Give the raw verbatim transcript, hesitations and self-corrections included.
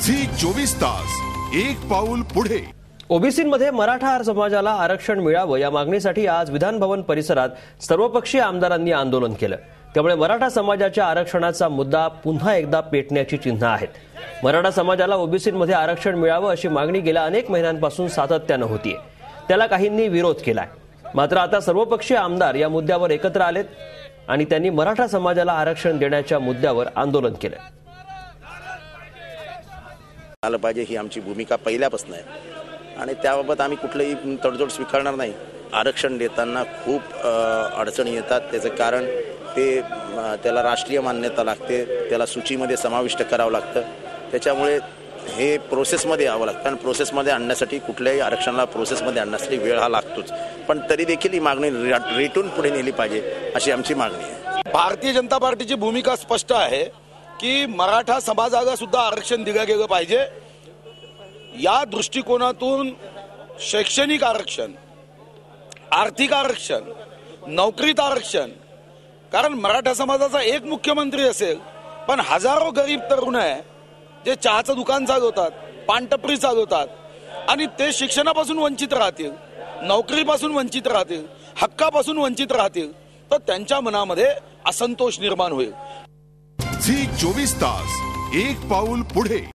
Zee चोवीस तास एक पाऊल पुढे। ओबीसीमध्ये मराठा समाजाला आरक्षण मिळावं या मागणीसाठी आज विधान भवन परिसरात सर्वपक्षीय आमदारांनी आंदोलन केलं। त्यामुळे मराठा समाजाच्या आरक्षणाचा मुद्दा पुन्हा एकदा पेटण्याची चिन्ह आहेत। मराठा समाजाला ओबीसीमध्ये आरक्षण मिळावं अशी मागणी गेल्या अनेक महिन्यांपासून सातत्यानं होतीये। त्याला काहींनी विरोध केलाय, मात्र आता सर्वपक्षीय आमदार या मुद्द्यावर एकत्र आलेत आणि त्यांनी मराठा समाजाला आरक्षण देण्याच्या मुद्द्यावर आंदोलन केलं। आलं पाहिजे ही आमची भूमिका पहिल्यापासून आहे आणि त्याबाबत आम्ही कुठलीही तडजोड स्वीकारणार नाही। आरक्षण देताना खूप अडचणी येतात, त्याचं कारण ते त्याला राष्ट्रीय मान्यता लागते, त्याला सूचीमध्ये समाविष्ट करावं लागतं। त्याच्यामुळे हे प्रोसेसमध्ये यावं लागतं आणि प्रोसेसमध्ये आणण्यासाठी कुठल्याही आरक्षणाला प्रोसेसमध्ये आणण्यासाठी वेळ हा लागतोच, पण तरी देखील ही मागणी रेटून पुढे नेली पाहिजे अशी आमची मागणी आहे। भारतीय जनता पार्टीची भूमिका स्पष्ट आहे की मराठा समाजाला सुद्धा आरक्षण दिलं गेलं पाहिजे। या दृष्टिकोनातून शैक्षणिक आरक्षण, आर्थिक आरक्षण, नोकरीत आरक्षण, कारण मराठा समाजाचा एक मुख्यमंत्री असेल पण हजारो गरीब तरुण आहे जे चहाचं दुकान चालवतात, पानटपरी चालवतात आणि ते शिक्षणापासून वंचित राहतील, नोकरीपासून वंचित राहतील, हक्कापासून वंचित राहतील, तर त्यांच्या मनामध्ये असंतोष निर्माण होईल। झी चोवीस तास एक पाऊल पुढे।